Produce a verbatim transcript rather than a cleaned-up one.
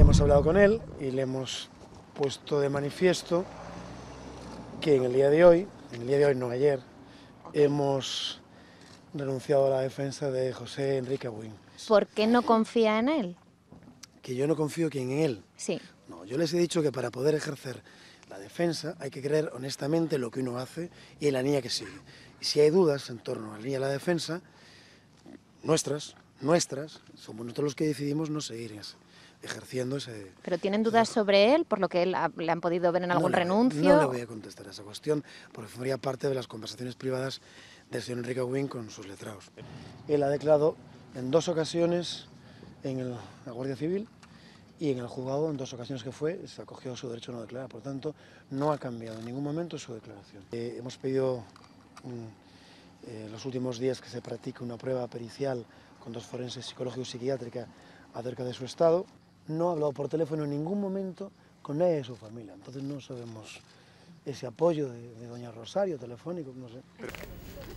hemos hablado con él y le hemos puesto de manifiesto que en el día de hoy, en el día de hoy no ayer, hemos renunciado a la defensa de José Enrique Abuin. ¿Por qué no confía en él? Que yo no confío que en él. Sí. No, yo les he dicho que para poder ejercer la defensa hay que creer honestamente en lo que uno hace y en la línea que sigue. Y si hay dudas en torno a la línea de la defensa, nuestras, nuestras, somos nosotros los que decidimos no seguir ese, ejerciendo ese... ¿Pero tienen dudas sobre él, por lo que él ha, le han podido ver en algún no le, renuncio? No le voy a contestar a esa cuestión, porque formaría parte de las conversaciones privadas del señor Enrique Abuin con sus letrados. Él ha declarado en dos ocasiones en el, la Guardia Civil y en el juzgado, en dos ocasiones que fue, se acogió a su derecho a no declarar. Por tanto, no ha cambiado en ningún momento su declaración. Eh, hemos pedido en eh, los últimos días que se practique una prueba pericial con dos forenses psicológicos y psiquiátrica acerca de su estado. No ha hablado por teléfono en ningún momento con nadie de su familia, entonces no sabemos ese apoyo de, de doña Rosario telefónico, no sé.